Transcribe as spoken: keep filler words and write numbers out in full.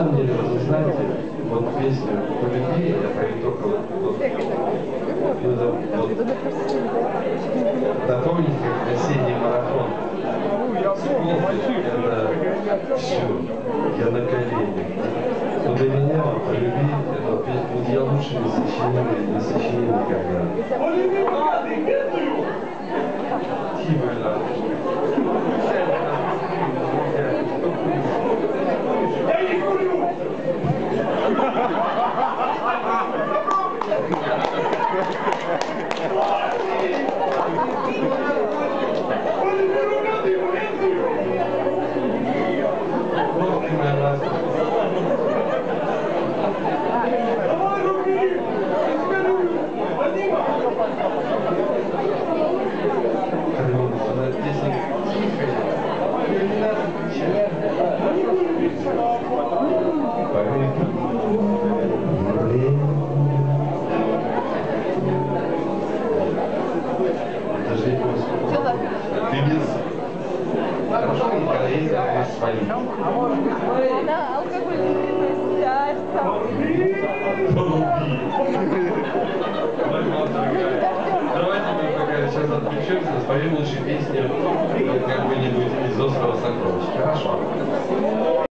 На самом деле, вы знаете, вот песню «По любви» я пою только вот, вот, вот, напомните, как осенний марафон. Это все, я на коленях. Но для меня «По любви» это песня, вот я лучше не сочинил, не сочинил никогда. Тима, Да, алкогольный счастье. Давайте мы пока сейчас отключимся, споем лучше песню как бы-нибудь из «Острова сокровищ». Хорошо?